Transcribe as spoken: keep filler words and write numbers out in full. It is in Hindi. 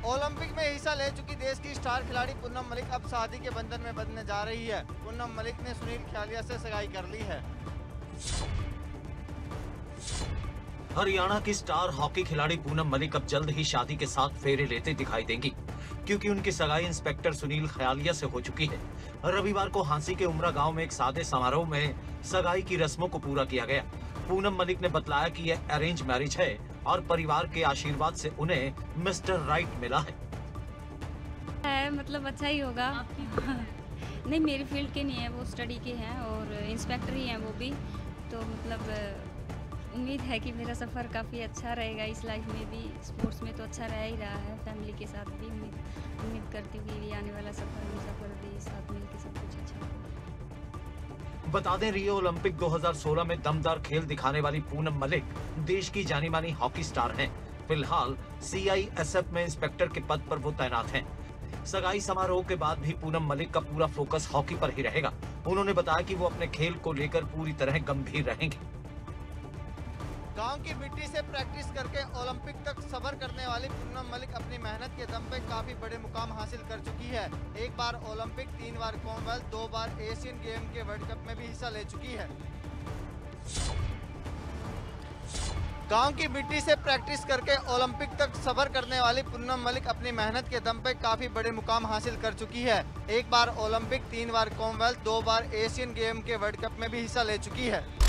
ओलंपिक में हिस्सा ले चुकी देश की स्टार खिलाड़ी पूनम मलिक अब शादी के बंधन में बंधने जा रही है। पूनम मलिक ने सुनील ख्यालिया से सगाई कर ली है। हरियाणा की स्टार हॉकी खिलाड़ी पूनम मलिक अब जल्द ही शादी के साथ फेरे लेते दिखाई देंगी, क्योंकि उनकी सगाई इंस्पेक्टर सुनील ख्यालिया से हो चुकी है। रविवार को हांसी के उमरा गांव में एक सादे समारोह में सगाई की रस्मों को पूरा किया गया। पूनम मलिक ने बतलाया कि यह अरेंज मैरिज है और परिवार के आशीर्वाद से उन्हें मिस्टर राइट मिला है। है मतलब अच्छा ही होगा। नहीं, मेरी फील्ड के नहीं है, वो स्टडी के हैं और इंस्पेक्टर ही हैं वो भी। तो मतलब उम्मीद है कि मेरा सफ़र काफ़ी अच्छा रहेगा इस लाइफ में भी। स्पोर्ट्स में तो अच्छा रह ही रहा है, फैमिली के साथ भी उम्मीद उम्मीद करती हूँ कि आने वाला सफ़र में सफ़र भी साथ मिल के सब कुछ अच्छा होगा। बता दें, रियो ओलंपिक दो हज़ार सोलह में दमदार खेल दिखाने वाली पूनम मलिक देश की जानी मानी हॉकी स्टार हैं। फिलहाल सी आई एस एफ में इंस्पेक्टर के पद पर वो तैनात हैं। सगाई समारोह के बाद भी पूनम मलिक का पूरा फोकस हॉकी पर ही रहेगा। उन्होंने बताया कि वो अपने खेल को लेकर पूरी तरह गंभीर रहेंगे। गांव की मिट्टी से प्रैक्टिस करके ओलंपिक तक सफर करने वाली पूनम मलिक अपनी मेहनत के दम पे काफी बड़े मुकाम हासिल कर चुकी है। एक बार ओलंपिक, तीन बार कॉमनवेल्थ, दो बार एशियन गेम के वर्ल्ड कप में भी हिस्सा ले चुकी है। गांव की मिट्टी से प्रैक्टिस करके ओलंपिक तक सफर करने वाली पूनम मलिक अपनी मेहनत के दम पे काफी बड़े मुकाम हासिल कर चुकी है। एक बार ओलंपिक, तीन बार कॉमनवेल्थ, दो बार एशियन गेम के वर्ल्ड कप में भी हिस्सा ले चुकी है।